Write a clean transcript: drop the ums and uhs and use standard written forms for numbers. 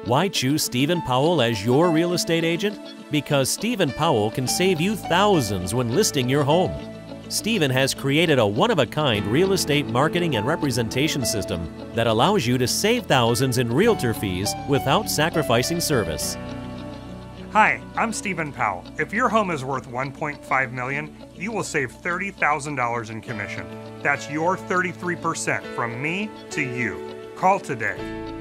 Why choose Stephen Powell as your real estate agent? Because Stephen Powell can save you thousands when listing your home. Stephen has created a one-of-a-kind real estate marketing and representation system that allows you to save thousands in realtor fees without sacrificing service. Hi, I'm Stephen Powell. If your home is worth $1.5 million, you will save $30,000 in commission. That's your 33% from me to you. Call today.